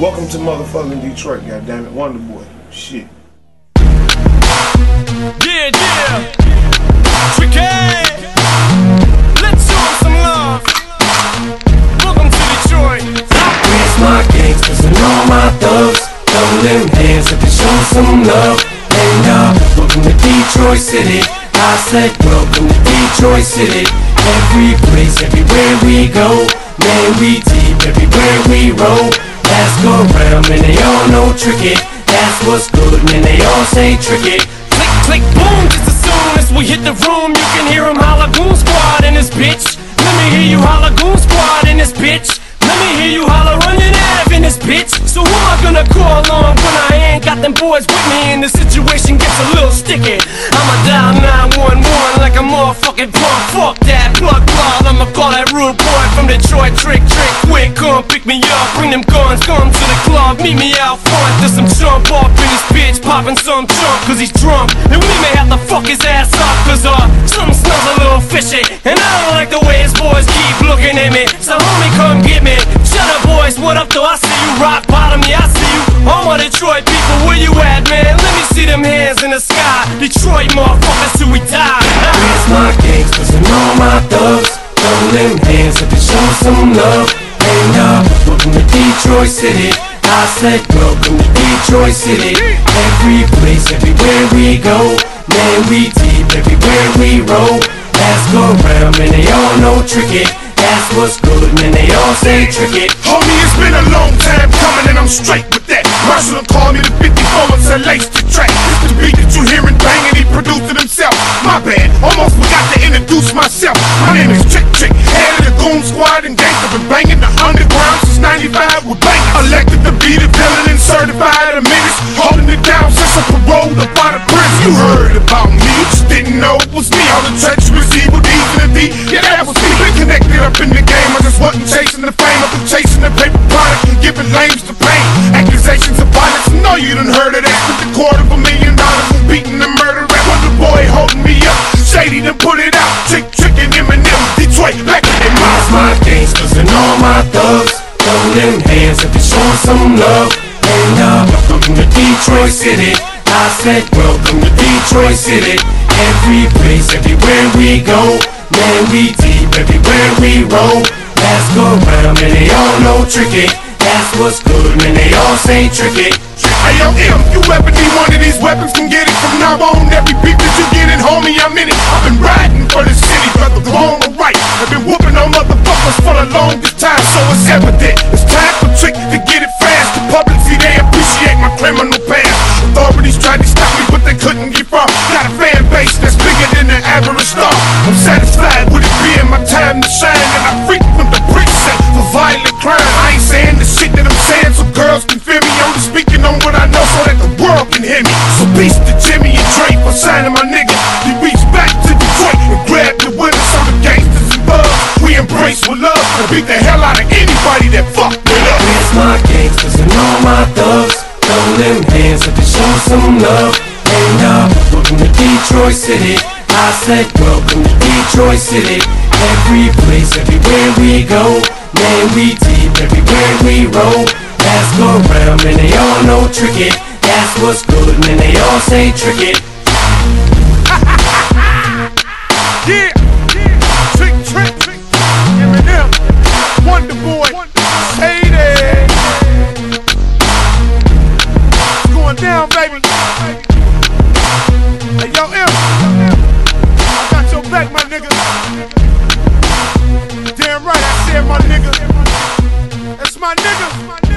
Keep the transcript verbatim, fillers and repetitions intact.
Welcome to motherfucking Detroit, goddammit. Wonder Boy. Shit. Yeah, yeah. Tricky. Let's show them some love. Welcome to Detroit. Where's my gangsters and all my thugs? Double them hands if they show some love. And uh, welcome to Detroit City. I said welcome to Detroit City. Every place, everywhere we go, man, we deep everywhere we roll. Ask around, man, they all know tricky. That's what's good, man, they all say tricky. Click, click, boom, just as soon as we hit the room, you can hear them holla Goon Squad in this bitch. Let me hear you holla Goon Squad in this bitch. Let me hear you holla running Ave in this bitch. So who am I gonna call on when I ain't got them boys with me and the situation gets a little sticky? I'ma dial nine one one like a motherfucking punk. Fuck that plug plug, I'ma call that rude boy from Detroit. Trick, trick, quick, come pick me up. Bring them guns, come to the club, meet me out front. There's some chump off in this bitch, popping some chump cause he's drunk. And we may have to fuck his ass up cause uh, something smells a little fishy. And I don't like the way his boys keep looking at me. So homie, come get me. Shut up boys, what up though? I see you rock bottom, yeah I see you. All my Detroit people, where you at man? Let me see them hands in the sky. Detroit motherfuckers till we die. Where's my gangsters and all my thugs? Double them hands if they show some love. And uh, welcome to Detroit City. I said welcome to Detroit City. Every place, everywhere we go, man, we deep everywhere we roll. Ask around, man, they all know tricky. That's what's good, man, they all say tricky. Homie, it's been a long time coming and I'm straight with that. Marshall called me the fifty-four and said lace the track. It's the beat that you hearin' bangin', he produced it himself. My bad, almost forgot to introduce myself. My name is Trick Trick, head of the Goon Squad and gangsta. Been bangin' the underground since ninety-five with bangin'. Elected to be the villain and certified a menace. Holding it down since I paroled up out of prison. You heard about me, you just didn't know it was me. All the treacherous evil deeds in the D, yeah that was me. Been connected up in the game, I just wasn't chasing the fame. I've been chasing the paper product and giving lames to pain. Accusations of violence, I know you done heard of that. With the quarter of a million dollars from beating and murder rap. Wonder Boy holding me up, Shady done put it out. Trick, Trick and Eminem, Detroit, back in their Where's my gangsters and all my thugs? Double them hands if they show some love. And uh, welcome to Detroit City. I said welcome to Detroit City. Every place, everywhere we go, man, we deep everywhere we roll. Ask around, man, they all know tricky. That's what's good, man, they all say tricky. Hey yo, M, you ever need one of these weapons, can get it from now on. Every beat that you get in, homie, I'm in it. I've been riding for the city, whether wrong or right. I've been whooping on motherfuckers for the longest time, so it's evident. It's time for Trick to get it fast. The public see they appreciate my criminal past. Authorities tried to stop me, but they couldn't get far. Got a fan base that's bigger than the average star. I'm satisfied with it being my time to shine, and I frequent the precinct for violent crime. I ain't saying the shit that I'm saying so girls can feel me. I'm just speaking on what I know so that the world can hear me. So peace to Jimmy and Dre for signing my nigga. He reached back to Detroit and grabbed the winners. So the gangsters and thugs, we embrace with love and beat the hell out of anybody that fuck with us. Where's my gangsters and all my thugs? Double them hands if they show some love. And uh, welcome to Detroit City. I said welcome to Detroit City. Every place, everywhere we go, man, we deep everywhere we roll. Ask around, man, they all know tricky. That's what's good, man, they all say tricky. Yeah, yeah, Trick, Trick, Trick, Eminem, Wonder Boy, Shady. It's going down, baby. Hey, yo, M, I got your back, my nigga. Damn right, I said my nigga. That's my nigga.